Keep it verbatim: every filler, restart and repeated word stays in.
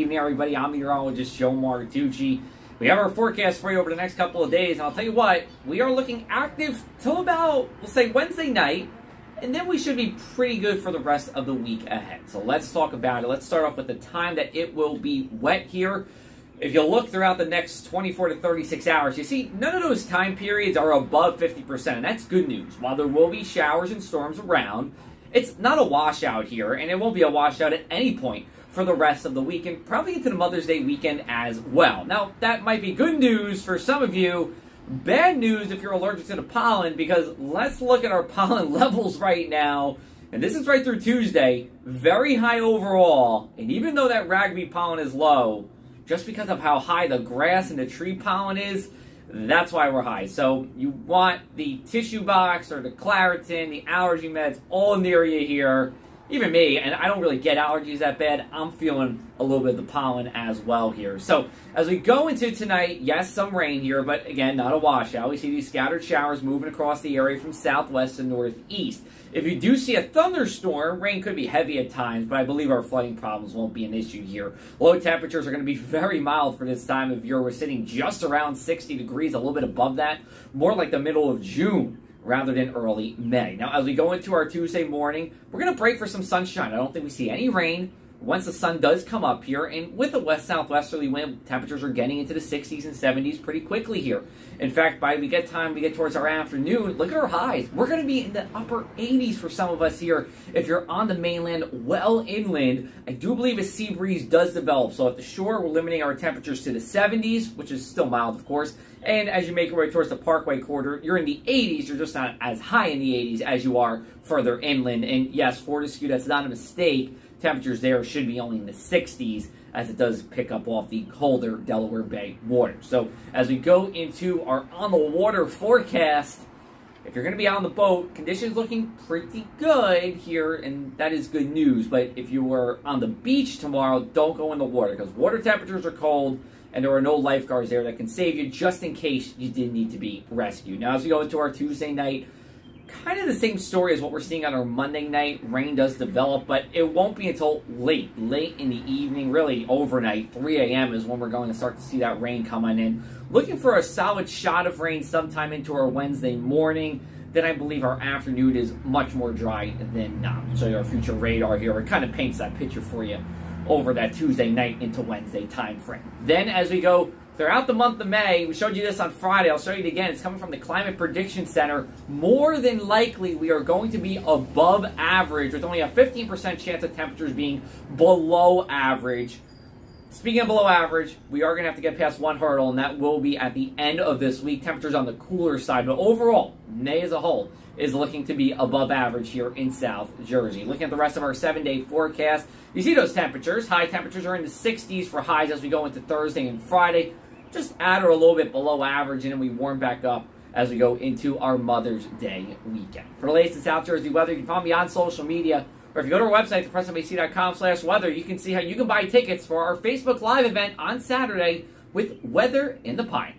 evening, everybody. I'm Meteorologist Joe Martucci. We have our forecast for you over the next couple of days, and I'll tell you what, we are looking active till about, we'll say, Wednesday night, and then we should be pretty good for the rest of the week ahead. So let's talk about it. Let's start off with the time that it will be wet here. If you look throughout the next twenty-four to thirty-six hours, you see none of those time periods are above fifty percent, and that's good news. While there will be showers and storms around, it's not a washout here, and it won't be a washout at any point for the rest of the weekend, probably into the Mother's Day weekend as well. Now, that might be good news for some of you, bad news if you're allergic to the pollen, because let's look at our pollen levels right now. And this is right through Tuesday, very high overall. And even though that ragweed pollen is low, just because of how high the grass and the tree pollen is, that's why we're high. So you want the tissue box or the Claritin, the allergy meds, all near you here. Even me, and I don't really get allergies that bad, I'm feeling a little bit of the pollen as well here. So as we go into tonight, yes, some rain here, but again, not a washout. We see these scattered showers moving across the area from southwest to northeast. If you do see a thunderstorm, rain could be heavy at times, but I believe our flooding problems won't be an issue here. Low temperatures are going to be very mild for this time of year. We're sitting just around sixty degrees, a little bit above that, more like the middle of June rather than early May. Now, as we go into our Tuesday morning, we're going to break for some sunshine. I don't think we see any rain once the sun does come up here, and with the west-southwesterly wind, temperatures are getting into the sixties and seventies pretty quickly here. In fact, by we get time, we get towards our afternoon, look at our highs. We're going to be in the upper eighties for some of us here. If you're on the mainland, well inland, I do believe a sea breeze does develop. So at the shore, we're limiting our temperatures to the seventies, which is still mild, of course. And as you make your way towards the Parkway corridor, you're in the eighties. You're just not as high in the eighties as you are further inland. And yes, Fortescue, that's not a mistake. Temperatures there should be only in the sixties as it does pick up off the colder Delaware Bay water. So as we go into our on-the-water forecast, if you're going to be on the boat, conditions looking pretty good here, and that is good news. But if you were on the beach tomorrow, don't go in the water because water temperatures are cold, and there are no lifeguards there that can save you just in case you did need to be rescued. Now, as we go into our Tuesday night, kind of the same story as what we're seeing on our Monday night. Rain does develop, but it won't be until late, late in the evening, really overnight. three A M is when we're going to start to see that rain coming in. Looking for a solid shot of rain sometime into our Wednesday morning. Then I believe our afternoon is much more dry than not. So our future radar here, it kind of paints that picture for you over that Tuesday night into Wednesday time frame. Then as we go throughout the month of May, we showed you this on Friday, I'll show you it again, it's coming from the Climate Prediction Center. More than likely, we are going to be above average with only a fifteen percent chance of temperatures being below average. Speaking of below average, we are going to have to get past one hurdle, and that will be at the end of this week. Temperatures on the cooler side, but overall, May as a whole is looking to be above average here in South Jersey. Looking at the rest of our seven-day forecast, you see those temperatures. High temperatures are in the sixties for highs as we go into Thursday and Friday. Just at or a little bit below average, and then we warm back up as we go into our Mother's Day weekend. For the latest in South Jersey weather, you can follow me on social media, or if you go to our website, the press m a c dot com slash weather, you can see how you can buy tickets for our Facebook Live event on Saturday with Weather in the Pine.